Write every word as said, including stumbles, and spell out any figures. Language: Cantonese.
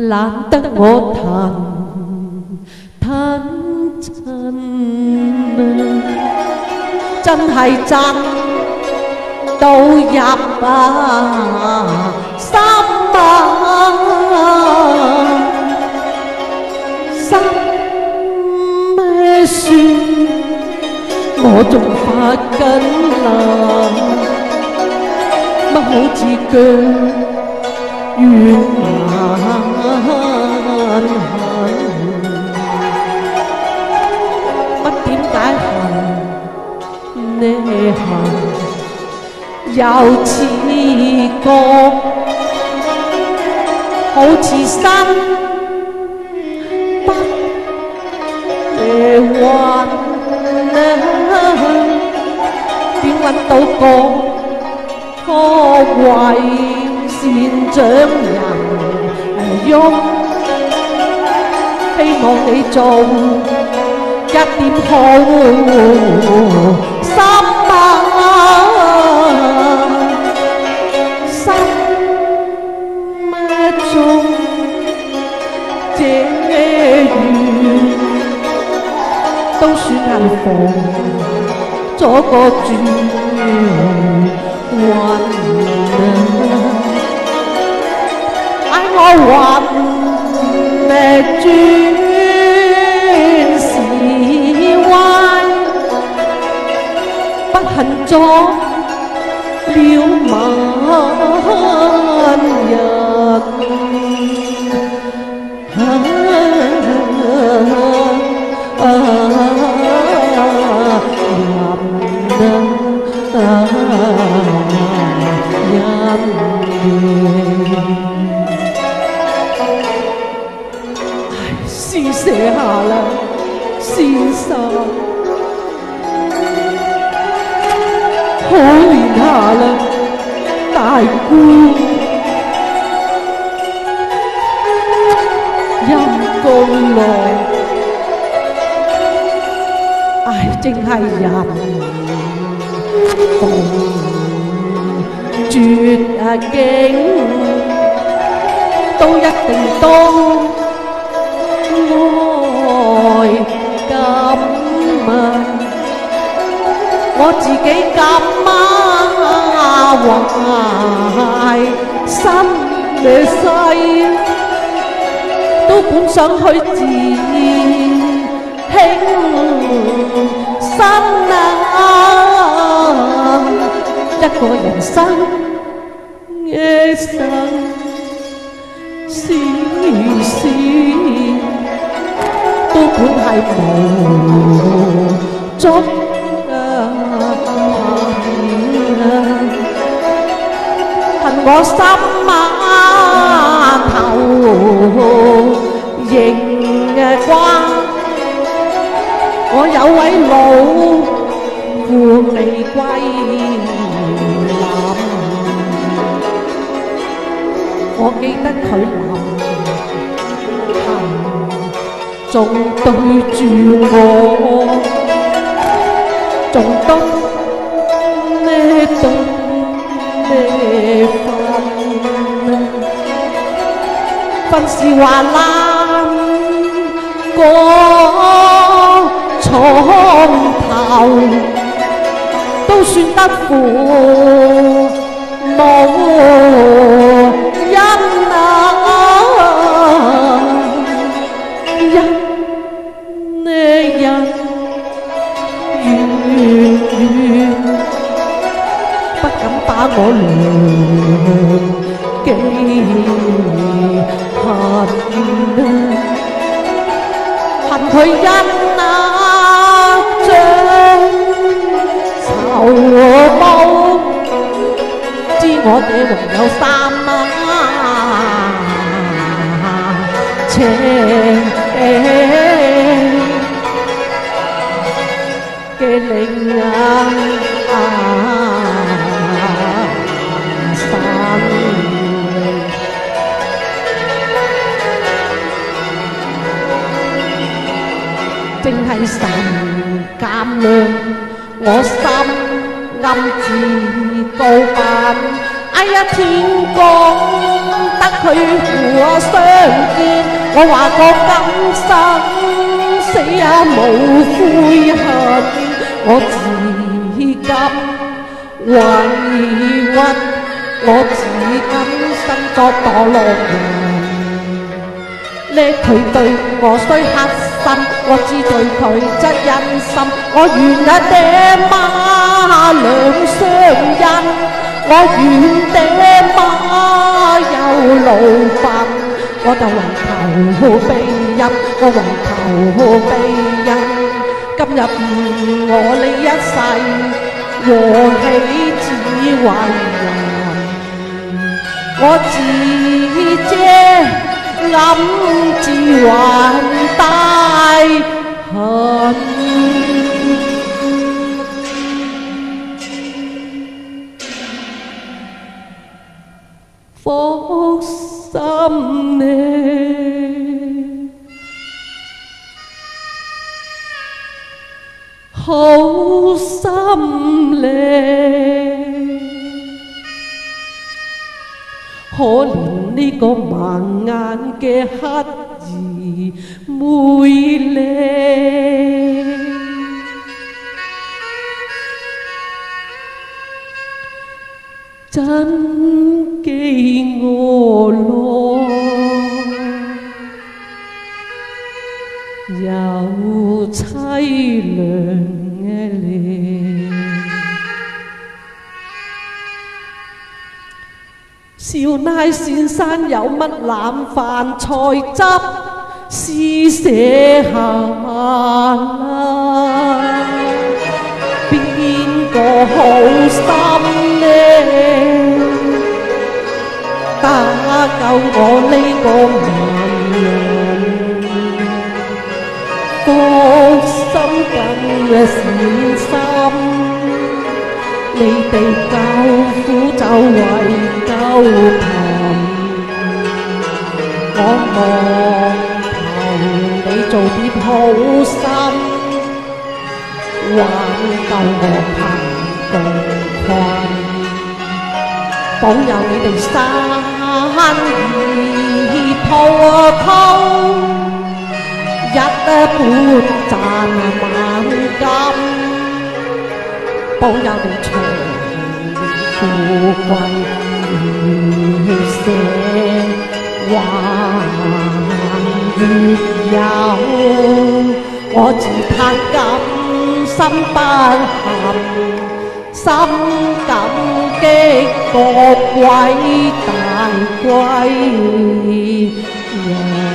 懶得我彈彈真啊，真係真到入啊心啊，心咩酸，我仲發緊冷，乜好似腳軟痕痕，乜點解恨呢恨又似角，好似身不嘅雲，點揾到個破壞善長人喐？希望你做一點好心啊，心咩中這緣，都算係放咗個轉運啊！嗌我運咩轉時歪，不幸咗了萬人。施捨下啦，先生，可憐下啦，大姑，陰公咯，唉，正係人逢絕啊境，都一定都愛咁啊！我自己咁啊，壞心嘅世，都本想去自輕身啊！一個人生嘅生事事。都本係無足啊！恨我心啊頭仍關，我有位老父未歸臨，我記得佢臨仲對住我，仲得咩對咩分？分是話攬個床頭，都算得父母恩啊！把我良機恨啊，恨佢因啊將仇報，知我這還有三啊情嘅令啊！正係神減量，我心暗自告白。哎呀，天公！ 得佢和我相見，我話我今生死也無悔恨，我至今委屈，我至今身作墮落人。呢佢對我雖黑心，我知對佢則忍心，我願啊爹媽兩相因，我願爹媽有勞煩，我就為求庇蔭，我為求庇蔭。今日我呢一世和喜只為人，我自嗟諗自還大恨，福心呢，好心呢，可憐呢個盲眼嘅乞兒妹呢，真飢餓咯，又凄涼嘅咧。少奶先生有乜冷飯菜汁施捨下啦？邊個好心呢？打救我呢個盲人，福心咁嘅善心。你哋救苦就為救貧，我望求你做啲好心，挽救我貧共困，保佑你哋生意滔滔，一半賺萬金。保佑你長年富貴，月社還月有，我自嘆今生不幸，心感激各偉大貴人。